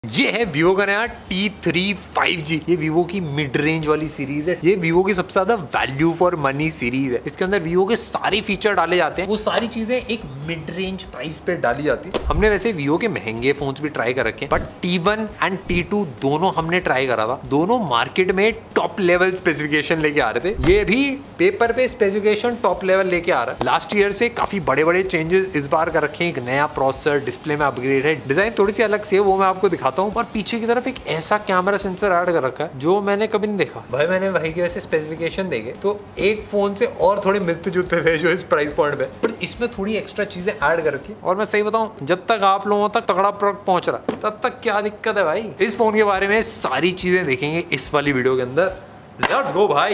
ये है Vivo का नया T3 5G। ये Vivo की मिड रेंज वाली सीरीज है। ये Vivo की सबसे ज्यादा वैल्यू फॉर मनी सीरीज है। इसके अंदर Vivo के सारे फीचर डाले जाते हैं। वो सारी चीजें एक मिड रेंज प्राइस पे डाली जाती है। हमने वैसे Vivo के महंगे फोन्स भी ट्राई कर रखे हैं, बट T1 एंड T2 दोनों हमने ट्राई करा था। दोनों मार्केट में टॉप लेवल स्पेसिफिकेशन लेके आ रहे थे। ये भी पेपर पे स्पेसिफिकेशन टॉप लेवल लेके आ रहा है। लास्ट ईयर से काफी बड़े बड़े चेंजेस इस बार कर रखे हैं। एक नया प्रोसेसर, डिस्प्ले में अपग्रेड है, डिजाइन थोड़ी सी अलग से है, वो मैं आपको दिखाता हूँ। और पीछे की तरफ एक ऐसा कैमरा सेंसर ऐड कर रखा है जो मैंने कभी नहीं देखा। भाई मैंने वही के वैसे स्पेसिफिकेशन देखे तो एक फोन से और थोड़े मिलते जुलते थे जो इस प्राइस पॉइंट पे, पर इसमें थोड़ी एक्स्ट्रा चीजें ऐड कर रखी। और मैं सही बताऊं, जब तक आप लोगों तक तगड़ा प्रोडक्ट पहुंच रहा तब तक क्या दिक्कत है भाई। इस फोन के बारे में सारी चीजें देखेंगे इस वाली वीडियो के अंदर। लेट्स गो भाई।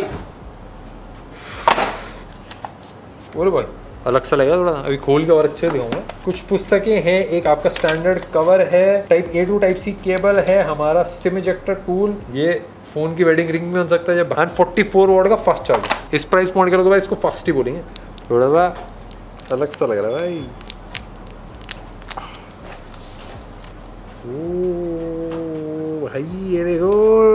बोलो भाई, अलग सा लगेगा थोड़ा, अभी खोल के और अच्छे दिखाऊंगा। कुछ पुस्तकें हैं, एक आपका स्टैंडर्ड कवर है, type A to type C cable है, हमारा सिम इजेक्टर टूल, ये फोन की वेडिंग रिंग में हो सकता है, 44 वॉट का फास्ट चार्जर। इस प्राइस पॉइंट करो तो भाई इसको फास्ट ही बोलेंगे। थोड़ा सा अलग सा लग रहा है भाई। ओ भाई ये देखो,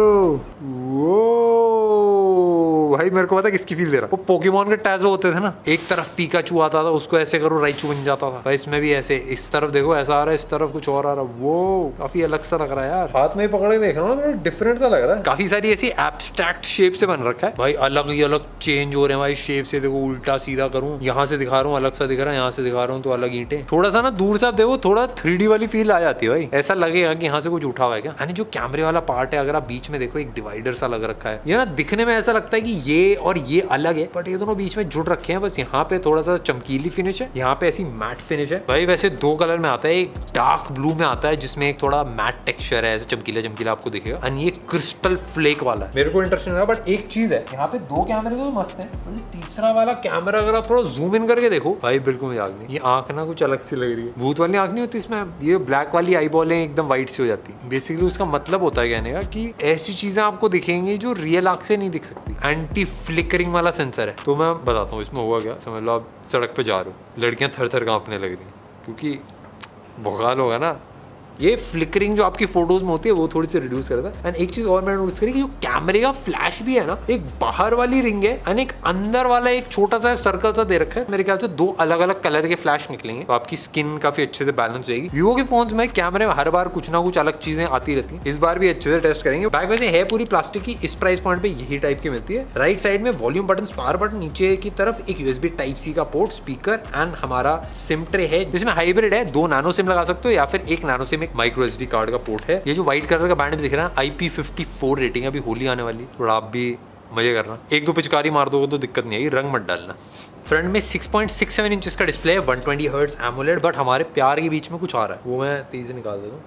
भाई मेरे को पता किसकी फील दे रहा। वो पोकेमॉन के टैज़ो होते थे ना, एक तरफ पीकाचू आता था, उसको ऐसे करो राइचू बन जाता था। भाई इसमें भी ऐसे, इस तरफ देखो ऐसा आ रहा है, इस तरफ कुछ और आ रहा है। वो काफी अलग सा लग रहा है यार। हाथ में पकड़ के देख रहा हूँ, थोड़ा डिफरेंट सा लग रहा है। काफी सारी ऐसी एब्स्ट्रैक्ट शेप से बन रखा है भाई, अलग ही अलग चेंज हो रहे हैं भाई शेप से। देखो उल्टा सीधा करूँ, यहाँ से दिखा रहा हूँ अलग सा दिख रहा है, यहाँ से दिखा रहा हूँ तो अलग ईंटें। थोड़ा सा ना दूर से आप देखो, थोड़ा 3D वाली फील आ जाती है भाई। ऐसा लगेगा कि यहाँ से कुछ उठा हुआ है क्या। यानी जो कैमरे वाला पार्ट है, अगर आप बीच में देखो एक डिवाइडर सा लग रखा है। ये ना दिखने में ऐसा लगता है कि ये और ये अलग है, बट ये दोनों बीच में जुड़ रखे हैं। बस यहाँ पे थोड़ा सा चमकीली फिनिश है, यहाँ पे ऐसी मैट फिनिश है। भाई वैसे दो कलर में आता है, एक डार्क ब्लू में आता है जिसमें एक थोड़ा मैट टेक्सचर है, ऐसे चमकीला चमकीला आपको दिखेगा, और ये क्रिस्टल फ्लेक वाला है। मेरे को इंटरेस्टिंग लगा। बट एक चीज है, यहाँ पे दो कैमरे तो मस्त है, तीसरा वाला कैमरा अगर आप थोड़ा जूम इन करके देखो भाई, बिल्कुल मजाक नहीं। ये आंख ना कुछ अलग सी लग रही है, भूत वाली आंख नहीं होती इसमें। ये ब्लैक वाली आई बॉल है, एकदम व्हाइट सी हो जाती है। बेसिकली उसका मतलब होता है कहने का कि ऐसी चीजें आपको दिखेंगी जो रियल आंख से नहीं दिख सकती। एंटी फ्लिकरिंग वाला सेंसर है। तो मैं बताता हूँ इसमें हुआ क्या। समझ लो आप सड़क पे जा रहे हो, लड़कियां थर थर कांपने लग रही हैं क्योंकि भोकाल होगा ना। ये फ्लिकरिंग जो आपकी फोटोज में होती है वो थोड़ी सी रिड्यूस करता है। एंड एक चीज और मैंने नोटिस करी कि जो कैमरे का फ्लैश भी है ना, एक बाहर वाली रिंग है एंड एक अंदर वाला एक छोटा सा सर्कल सा दे रखा है। मेरे ख्याल से दो अलग अलग कलर के फ्लैश निकलेंगे तो आपकी स्किन काफी अच्छे से बैलेंस जाएगी। Vivo के फोन्स में कैमरे में हर बार कुछ ना कुछ अलग चीजें आती रहती है, इस बार भी अच्छे से टेस्ट करेंगे। बैक वैसे है पूरी प्लास्टिक की, इस प्राइस पॉइंट पे यही टाइप की मिलती है। राइट साइड में वॉल्यूम बटन, पावर बटन, नीचे की तरफ एक USB टाइप C का पोर्ट, स्पीकर एंड हमारा सिम ट्रे है जिसमें हाइब्रिड है। 2 नैनो सिम लगा सकते हो या फिर एक नैनो सिम, एक माइक्रो SD कार्ड का पोर्ट है। ये जो व्हाइट कलर का बैंड दिख रहा है, IP54 रेटिंग, अभी होली आने वाली, थोड़ा आप भी मजे करना। एक दो पिचकारी मार दोगे तो दिक्कत नहीं आएगी, रंग मत डालना। फ्रंट में 6.67 इंच का डिस्प्ले है, 120 हर्ट्ज एमोलेड, बट हमारे प्यार के बीच में कुछ आ रहा है, वो मैं तेजी से निकाल देता हूँ।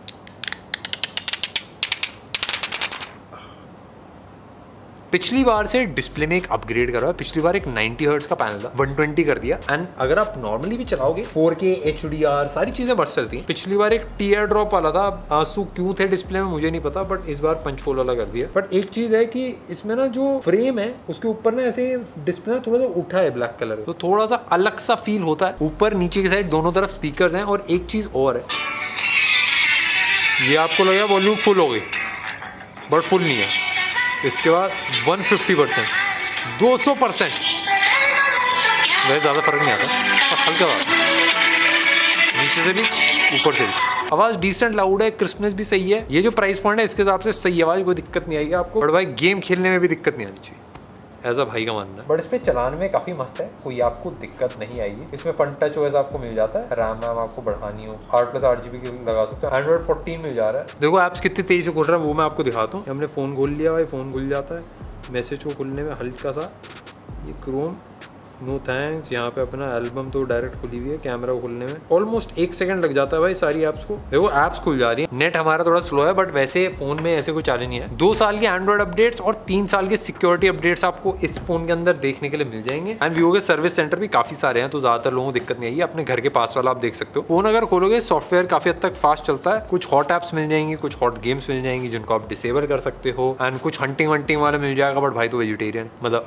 पिछली बार से डिस्प्ले में एक अपग्रेड करा है। पिछली बार एक 90 हर्ट्ज का पैनल था, 120 कर दिया। एंड अगर आप नॉर्मली भी चलाओगे 4K HDR सारी चीजें बस चलती हैं। पिछली बार एक टीयर ड्रॉप वाला था, आंसू क्यों थे डिस्प्ले में मुझे नहीं पता, बट इस बार पंच होल वाला कर दिया। बट एक चीज है कि इसमें ना जो फ्रेम है उसके ऊपर ना ऐसे डिस्प्ले थोड़ा सा उठा है ब्लैक कलर, तो थोड़ा सा अलग सा फील होता है। ऊपर नीचे की साइड दोनों तरफ स्पीकर्स हैं। और एक चीज और है, ये आपको लगेगा वॉल्यूम फुल हो गई, बट फुल नहीं है। इसके बाद 150%, 200%, वैसे ज़्यादा फर्क नहीं आता, हल्का बात, नीचे से भी ऊपर से भी। आवाज़ डिसेंट लाउड है, क्रिस्पनेस भी सही है। ये जो प्राइस पॉइंट है इसके हिसाब से सही आवाज़, कोई दिक्कत नहीं आएगी आपको। बट भाई गेम खेलने में भी दिक्कत नहीं आनी चाहिए, ऐसा भाई का मानना है। बट इस पे चलाने में काफी मस्त है, कोई आपको दिक्कत नहीं आएगी। इसमें फन टच OS आपको मिल जाता है, रैम आपको बढ़ानी हो 8+8 GB की लगा सकते हो। एंड्रॉइड 14 मिल जा रहा है। देखो ऐप्स कितनी तेजी से खुल रहा है वो मैं आपको दिखाता हूँ। हमने फोन खोल लिया भाई, फोन खुल जाता है। मैसेज को खुलने में हल्का सा ये क्रोम, नो थैंक्स, यहाँ पे अपना एल्बम तो डायरेक्ट खुली हुई है। कैमरा खुलने में ऑलमोस्ट 1 सेकंड लग जाता है भाई सारी ऐप्स को। देखो ऐप्स खुल जा रही है। नेट हमारा थोड़ा स्लो है, बट वैसे फोन में ऐसे कोई चैलेंज नहीं है। 2 साल के एंड्रॉइड अपडेट्स और 3 साल के सिक्योरिटी अपडेट्स आपको इस फोन के अंदर देखने के लिए मिल जाएंगे। एंड Vivo के सर्विस सेंटर भी काफी सारे हैं, तो ज्यादातर लोगों को दिक्कत नहीं आएगी। अपने घर के पास वाला आप देख सकते हो। फोन अगर खोलोगे सॉफ्टवेयर काफी हद तक फास्ट चलता है। कुछ हॉट ऐप्स मिल जाएंगी, कुछ हॉट गेम्स मिल जाएंगी जिनको आप डिसेबल कर सकते हो। एंड कुछ हंटिंग वंटिंग वाला मिल जाएगा, बट भाई तो वेजिटेरियन, मतलब अभी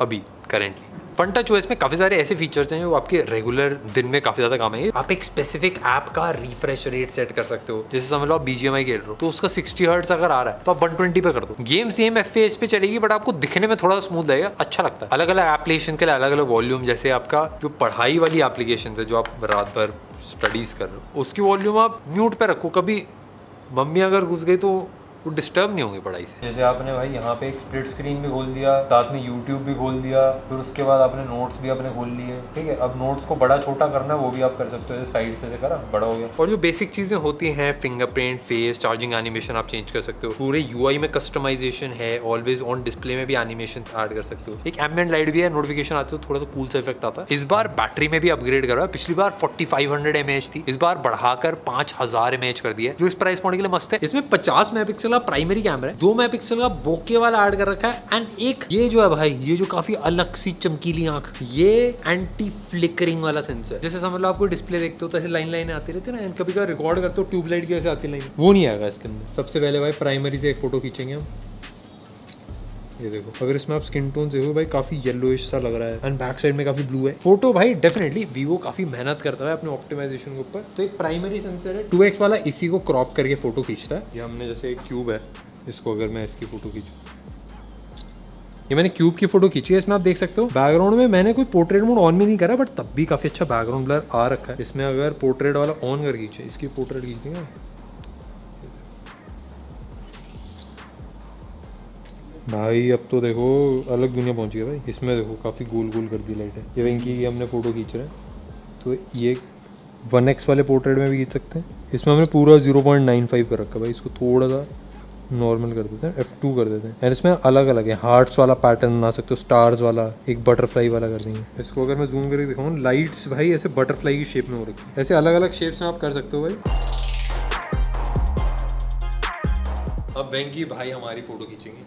करेंटली। फन टच ओएस में काफी सारे ऐसे फीचर्स हैं जो आपके रेगुलर दिन में काफी ज्यादा काम आएंगे। आप एक स्पेसिफिक ऐप का रिफ्रेश रेट सेट कर सकते हो, जैसे समझ लो आप BGMI खेल रहे हो तो उसका 60 हर्ट्ज अगर आ रहा है तो आप 120 पे कर दो, गेम सेम FPS पे चलेगी बट आपको दिखने में थोड़ा स्मूथ लगेगा, अच्छा लगता है। अलग अलग एप्लीकेशन के लिए अलग अलग वॉल्यूम, जैसे आपका जो पढ़ाई वाली एप्लीकेशन है जो आप रात भर स्टडीज कर रहे हो उसकी वॉल्यूम आप म्यूट पे रखो, कभी मम्मी अगर घुस गई तो वो डिस्टर्ब नहीं होंगे पढ़ाई से। जैसे आपने भाई यहाँ पे एक स्प्लिट स्क्रीन भी खोल दिया, साथ में YouTube भी खोल दिया, फिर उसके बाद आपने नोट्स भी अपने खोल लिए, ठीक है। अब नोट्स को बड़ा छोटा करना है वो भी आप कर सकते हो, साइड से करा बड़ा हो गया। और जो बेसिक चीजें होती हैं फिंगरप्रिंट, फेस, चार्जिंग एनिमेशन आप चेंज कर सकते हो, पूरे UI में कस्टमाइजेशन है, ऑलवेज ऑन डिस्प्ले में भी एनिमेशन ऐड कर सकते हो, एक एम्बिएंट लाइट भी है, नोटिफिकेशन आते हो थोड़ा सा कूल सा इफेक्ट आता है। इस बार बैटरी में भी अपग्रेड करा है, पिछली बार 4500 mAh थी, इस बार बढ़ाकर 5000 mAh कर दिया है, जो इस प्राइस पॉइंट के लिए मस्त है। इसमें 50 मेगापिक्सल का प्राइमरी कैमरा, 2 मेगापिक्सल का बोके वाला ऐड कर रखा है, एंड एक ये जो है भाई, ये जो काफी अलग सी चमकीली आंख, ये एंटी फ्लिकरिंग वाला सेंसर। जैसे समझ लो आपको डिस्प्ले देखते हो तो ऐसे लाइन आती रहती है ना, कभी कभी रिकॉर्ड करते हो ट्यूबलाइट की वैसे आती लाइन, वो नहीं आएगा इसके अंदर। सबसे पहले भाई प्राइमरी से एक फोटो खींचेंगे हम, ये देखो, अगर इसमें आप स्किन टोन देखो भाई काफी येलोइश सा लग रहा है, एंड बैक साइड में काफी ब्लू है। फोटो भाई डेफिनेटली वीवो काफी मेहनत करता है अपने ऑप्टिमाइजेशन के ऊपर। तो एक प्राइमरी सेंसर है 2x वाला, इसी को क्रॉप करके फोटो खींचता है। ये हमने जैसे एक क्यूब है, इसको अगर मैं इसकी फोटो खींचूं, ये मैंने क्यूब की फोटो खींची है। इसमें आप देख सकते हो बैकग्राउंड में मैंने कोई पोर्ट्रेट मोड ऑन भी नहीं करा, बट तब भी काफी अच्छा बैकग्राउंड ब्लर आ रखा है। इसमें अगर पोर्ट्रेट वाला ऑन कर खींचे, इसकी पोर्ट्रेट खींचेंगे, भाई अब तो देखो अलग दुनिया पहुंच गई भाई। इसमें देखो काफी गोल गोल कर दी लाइट है। ये वेंकी की हमने फोटो खींच रहे हैं तो ये 1x वाले पोर्ट्रेट में भी खींच सकते हैं। इसमें हमने पूरा 0.95 कर रखा है भाई, इसको थोड़ा सा नॉर्मल कर देते हैं, F2 कर देते हैं। और इसमें अलग अलग है, हार्ट्स वाला पैटर्न बना सकते हो, स्टार्स वाला, एक बटरफ्लाई वाला कर देंगे। इसको अगर मैं जूम करके दिखाऊँ, लाइट्स भाई ऐसे बटरफ्लाई की शेप में हो रखी है, ऐसे अलग अलग शेप्स में आप कर सकते हो भाई। अब वेंकी भाई हमारी फोटो खींचेंगे।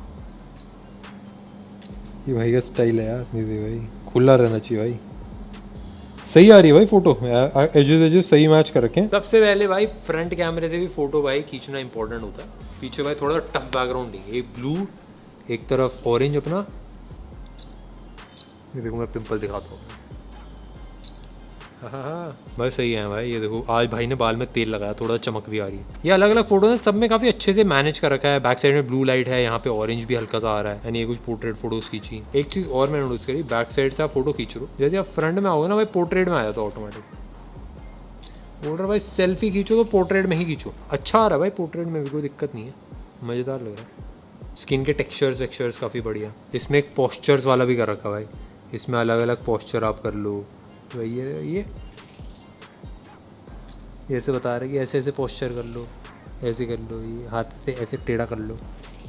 ये भाई का स्टाइल है यार, नहीं भाई खुला रहना चाहिए भाई। सही आ रही है भाई फोटो, एजेस सही मैच कर रखे हैं। सबसे पहले भाई फ्रंट कैमरे से भी फोटो भाई खींचना इंपॉर्टेंट होता है। पीछे भाई थोड़ा टफ बैकग्राउंड है, एक ब्लू एक तरफ ऑरेंज अपना, ये देखो मैं पिंपल दिखाता हूँ। हाँ भाई सही है भाई। ये देखो आज भाई ने बाल में तेल लगाया, थोड़ा चमक भी आ रही है। ये अलग अलग फोटो है, सब में काफी अच्छे से मैनेज कर रखा है। बैक साइड में ब्लू लाइट है, यहाँ पे ऑरेंज भी हल्का सा आ रहा है, यानी ये कुछ पोर्ट्रेट फोटोज खींची। एक चीज और मैंने नोटिस करी, बैक साइड से आप फोटो खींच रहे हो, जैसे आप फ्रंट में आओगे ना भाई पोर्ट्रेट में आ जाता है ऑटोमेटिक। ऑर्डर भाई सेल्फी खींचो तो पोर्ट्रेट में ही खींचो, अच्छा आ रहा है भाई पोर्ट्रेट में भी, कोई दिक्कत नहीं है, मजेदार लग रहा है। स्किन के टेक्सचर्स काफी बढ़िया। इसमें एक पोस्चर्स वाला भी कर रखा है भाई, इसमें अलग अलग पोस्चर आप कर लो भाई। ये ऐसे बता रहे कि ऐसे ऐसे पोस्चर कर लो, ऐसे कर लो, ये हाथ से ऐसे टेढ़ा कर लो।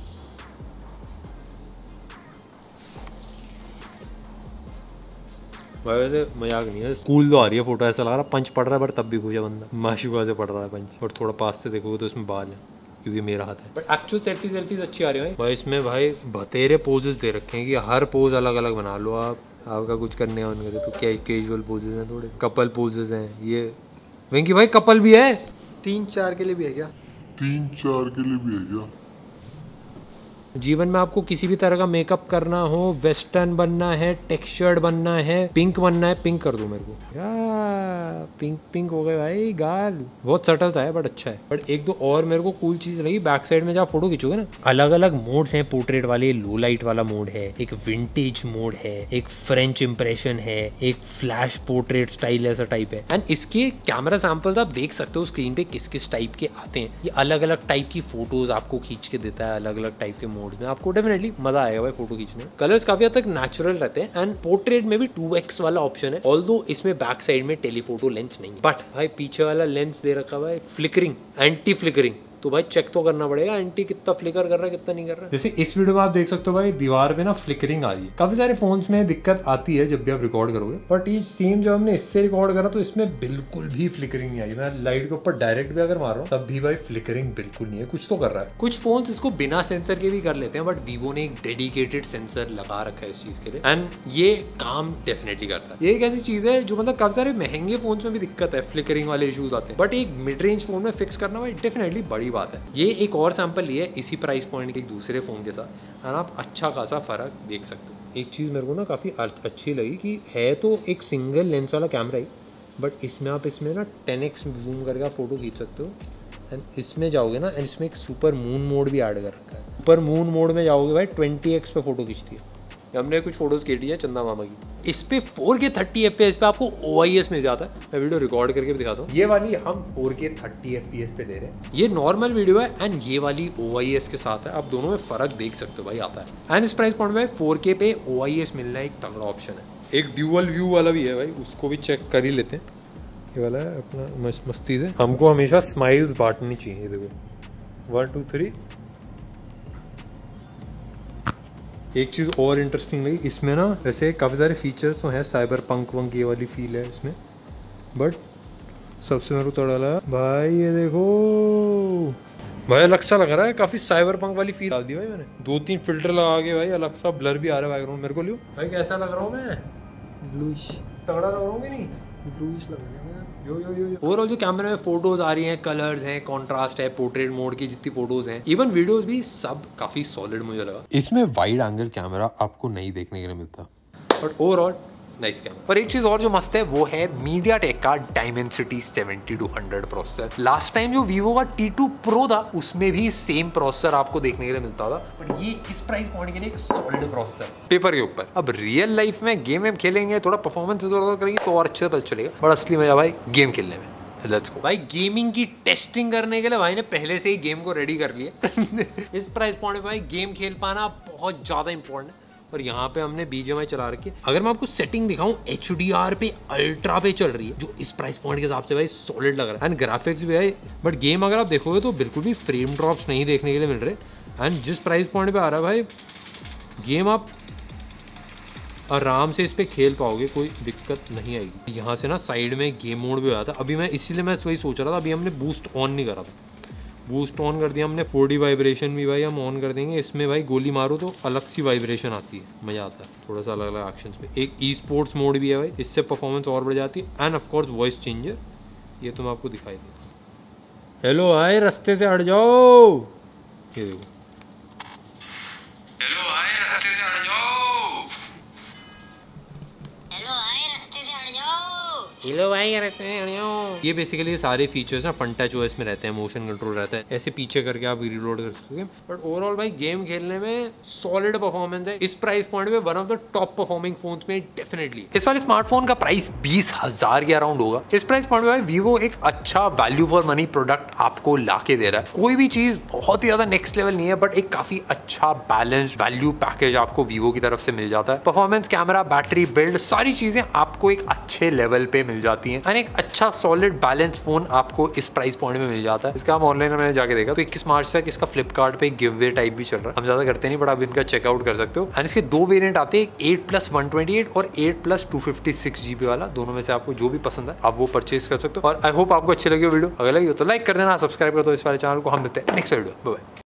भाई वैसे मजाक नहीं है, स्कूल तो आ रही है फोटो, ऐसा लग रहा पंच पढ़ रहा है, पर तब भी पूछा बंदा माशुका से पढ़ रहा है पंच। और थोड़ा पास से देखोगे तो इसमें बाल है, क्योंकि मेरा हाथ है। बट एक्चुअल सेल्फीज अच्छी आ रही है भाई। इसमें भाई बतेरे पोजेस दे रखे हैं कि हर पोज अलग अलग बना लो आप, आपका कुछ करने ऑन करे तो। क्या कैजुअल पोजेस हैं, थोड़े कपल पोजेस हैं। ये वेंकी भाई कपल भी है, 3-4 के लिए भी है क्या? 3-4 के लिए भी है क्या? जीवन में आपको किसी भी तरह का मेकअप करना हो, वेस्टर्न बनना है, टेक्सचर्ड बनना है, पिंक बनना है, पिंक कर दो मेरे को यार। पिंक हो गए भाई गाल, बहुत सटल था है बट अच्छा है। बट एक दो और मेरे को कूल चीज लगी, बैक साइड में जब फोटो खींचोगे ना, अलग अलग मोड्स हैं पोर्ट्रेट वाले, लो लाइट वाला मोड है, एक विंटेज मोड है, एक फ्रेंच इंप्रेशन है, एक फ्लैश पोर्ट्रेट स्टाइल ऐसा टाइप है। एंड इसके कैमरा सैंपल्स आप देख सकते हो स्क्रीन पे किस किस टाइप के आते हैं। ये अलग अलग टाइप की फोटोज आपको खींच के देता है, अलग अलग टाइप के मोड में। आपको डेफिनेटली मजा आएगा भाई फोटो खींचने। कलर्स काफी हद तक नेचुरल रहते हैं, एंड पोर्ट्रेट में भी 2x वाला ऑप्शन है, ऑल्दो इसमें बैक साइड में टेलीफोटो लेंस नहीं है। बट भाई पीछे वाला लेंस दे रखा है फ्लिकरिंग, एंटी फ्लिकरिंग, तो भाई चेक तो करना पड़ेगा एंटी कितना फ्लिकर कर रहा है कितना नहीं कर रहा है। जैसे इस वीडियो में आप देख सकते हो भाई दीवार पे ना फ्लिकरिंग आ रही है। काफी सारे फोन्स में दिक्कत आती है जब भी आप रिकॉर्ड करोगे, बट ये सेम जब हमने इससे रिकॉर्ड करा तो इसमें बिल्कुल भी फ्लिकरिंग नहीं आई। मैं लाइट के ऊपर डायरेक्ट भी अगर मार रहा हूँ तब भी भाई फ्लिकरिंग बिल्कुल नहीं है, कुछ तो कर रहा है। कुछ फोन्स इसको बिना सेंसर के भी कर लेते हैं, बट वीवो ने एक डेडिकेटेड सेंसर लगा रखा है इस चीज के लिए, एंड ये काम डेफिनेटली करता है। ये एक ऐसी चीज है जो मतलब काफी सारे महंगे फोन्स में भी दिक्कत है, फ्लिकरिंग वाले इश्यूज आते हैं, बट एक मिड रेंज फोन में फिक्स करना भाई डेफिनेटली बड़ी बात है। ये एक और सैंपल लिए इसी प्राइस पॉइंट के एक दूसरे फोन के साथ, और आप अच्छा खासा फर्क देख सकते हो। एक चीज़ मेरे को ना काफ़ी अच्छी लगी कि है तो एक सिंगल लेंस वाला कैमरा ही, बट इसमें आप इसमें ना 10x जूम करके आप फोटो खींच सकते हो। एंड इसमें जाओगे ना, एंड इसमें एक सुपर मून मोड भी ऐड कर रखा है। सुपर मून मोड में जाओगे भाई 20x पे फोटो खींचती है। हमने कुछ फोटोज खींची है चंदा मामा की। इस पे 4K 30 FPS पे आपको OIS मिल जाता है। मैं वीडियो रिकॉर्ड करके भी दिखाता हूँ। ये वाली हम 4K 30 FPS पे ले रहे हैं। ये नॉर्मल वीडियो है एंड ये वाली OIS के साथ है। आप दोनों में फर्क देख सकते हो भाई, आता है। एंड इस प्राइस पॉइंट में 4K पे OIS मिलना एक तगड़ा ऑप्शन है। एक ड्यूअल व्यू वाला भी है भाई, उसको भी चेक कर ही लेते हैं। ये वाला है अपना मस्ती से। हमको हमेशा स्माइल्स बांटनी चाहिए। देखो 1 2 3। एक चीज़ और इंटरेस्टिंग लगी इसमें ना, वैसे काफ़ी सारे फीचर्स तो हैं, साइबर पंक वंक ये वाली फील है इसमें, बट सबसे मेरे को तो डाला भाई ये देखो भाई, अलग सा लग रहा है। काफ़ी साइबर पंक वाली फील डाल दी भाई मैंने। 2-3 फिल्टर लगा के भाई, अलग सा ब्लर भी आ रहा है बैकग्राउंड। मेरे को लियो भाई कैसा लग रहा हूँ मैं? ब्लूइश तगड़ा लग रहा हूँ कि नहीं? ब्लूइश लग रहा है यार। यो ओवरऑल जो कैमरे में फोटोज आ रही हैं, कलर्स हैं, कॉन्ट्रास्ट है, पोर्ट्रेट मोड की जितनी फोटोज हैं, इवन वीडियोस भी सब काफी सॉलिड मुझे लगा। इसमें वाइड एंगल कैमरा आपको नहीं देखने के लिए मिलता, बट ओवरऑल नाइस कैमरा। पर एक चीज और जो मस्त है वो है MediaTek का Dimensity 7200 प्रोसेसर। लास्ट टाइम जो Vivo का T2 Pro था उसमें भी सेम प्रोसेसर आपको देखने के लिए मिलता था, बट ये इस प्राइस पॉइंट के लिए एक सॉलिड प्रोसेसर पेपर के ऊपर। अब रियल लाइफ में गेम वेम खेलेंगे, थोड़ा परफॉर्मेंस इधर करेंगे तो और अच्छे से पता चलेगा, बट असली मजा भाई गेम खेलने में। लेट्स गो भाई। गेमिंग की टेस्टिंग करने के लिए भाई ने पहले से ही गेम को रेडी कर लिया। इस प्राइस पॉइंट में भाई गेम खेल पाना बहुत ज्यादा इंपॉर्टेंट है। और यहाँ पे हमने BGMI चला रखी है। अगर मैं आपको सेटिंग दिखाऊं, HDR पे अल्ट्रा पे चल रही है, जो इस प्राइस पॉइंट के हिसाब से भाई सॉलिड लग रहा है। एंड ग्राफिक्स भी है, बट गेम अगर आप देखोगे तो बिल्कुल भी फ्रेम ड्रॉप्स नहीं देखने के लिए मिल रहे। एंड जिस प्राइस पॉइंट पे आ रहा है भाई गेम, आप आराम से इस पे खेल पाओगे, कोई दिक्कत नहीं आएगी। यहाँ से ना साइड में गेम मोड भी हो जाता है। अभी मैं इसीलिए मैं वही सोच रहा था, अभी हमने बूस्ट ऑन नहीं करा था। बूस्ट ऑन कर दिया हमने। 4D वाइब्रेशन भी भाई हम ऑन कर देंगे। इसमें भाई गोली मारो तो अलग सी वाइब्रेशन आती है, मजा आता है थोड़ा सा अलग अलग एक्शंस पे। एक E-स्पोर्ट्स मोड भी है भाई, इससे परफॉर्मेंस और बढ़ जाती है। And of course voice changer, ये तो मैं आपको दिखाई देता हूँ। हेलो भाई रास्ते से हट जाओ, ये देखो। हेलो भाई रास्ते से हट जाओ, हेलो भाई रास्ते से हट जाओ, हेलो भाई रास्ते से हट जाओ। ये बेसिकली सारे फीचर्स ना फन टच OS में रहते हैं, मोशन कंट्रोल रहता है, ऐसे पीछे करके आप रीलोड कर सकते हो। बट ओवरऑल भाई गेम खेलने में सॉलिड परफॉर्मेंस है। इस प्राइस पॉइंट में one of the top performing phone में डेफिनेटली। इस वाले स्मार्टफोन का प्राइस 20,000 के अराउंड होगा। इस प्राइस पॉइंट में Vivo एक अच्छा वैल्यू फॉर मनी प्रोडक्ट आपको लाके दे रहा है। कोई भी चीज बहुत ही ज्यादा नेक्स्ट लेवल नहीं है, बट एक काफी अच्छा बैलेंस्ड वैल्यू पैकेज आपको Vivo की तरफ से मिल जाता है। परफॉर्मेंस, कैमरा, बैटरी, बिल्ड, सारी चीजें आपको एक अच्छे लेवल पे मिल जाती हैं। एंड एक अच्छा सॉलिड बैलेंस फोन आपको इस प्राइस पॉइंट में मिल जाता है। इसका हम ऑनलाइन मैंने जाके देखा तो 21 मार्च तक इसका फ्लिपकार्ट पे गिव वे टाइप भी चल रहा है। हम ज्यादा करते नहीं, बट आप इनका चेकआउट कर सकते हो। एंड इसके 2 वेरिएंट आते हैं, 8+128 और 8+256 GB वाला। दोनों में से आपको जो भी पसंद है आप वो परचेज कर सकते हो। और आई होप आपको अच्छी लगी वीडियो। अगर लगी हो तो लाइक कर देना, सब्सक्राइब कर दो इस वाले चैनल को। हम मिलते हैं नेक्स्ट वीडियो, बाय बाय।